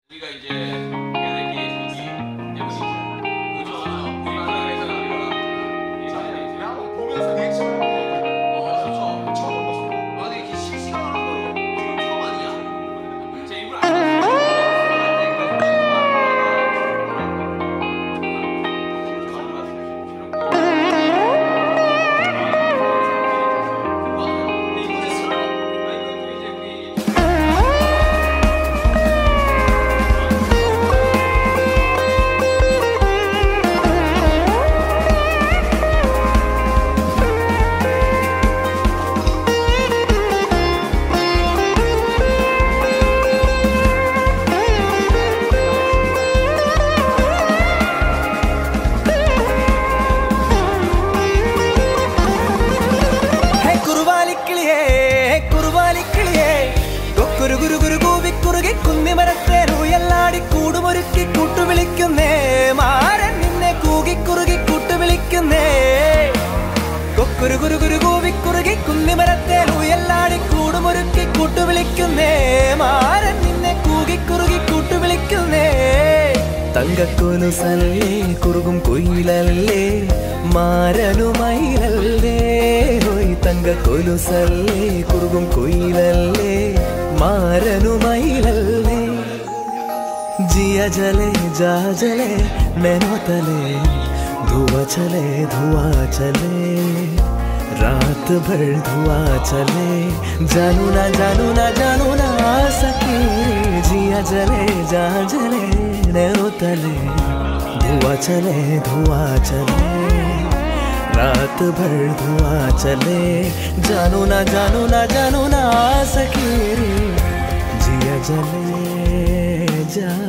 우리가 이제 얘네끼리 저기 때문이죠. 그죠? 우리가 그래서 우리가 한번 보면서 리액션 그렇죠. 처음 봤어. 아 근데 이렇게 실시간으로 그건 처음 아니냐? 제 입을 안 തങ്കക്കൊലുസല്ലേ കുറുകും കുയിലല്ലേ മാരനുമയിലല്ലേ ഹോയ് തങ്കക്കൊലുസല്ലേ കുറുകും കുയിലല്ലേ മാരനുമയിലല്ലേ जिया जले जा जले नैनो तले धुआं चले रात भर धुआं चले जानू ना सके जिया जले जा जले नैनो तले धुआं चले रात भर धुआं चले जानू ना सके जिया जले जा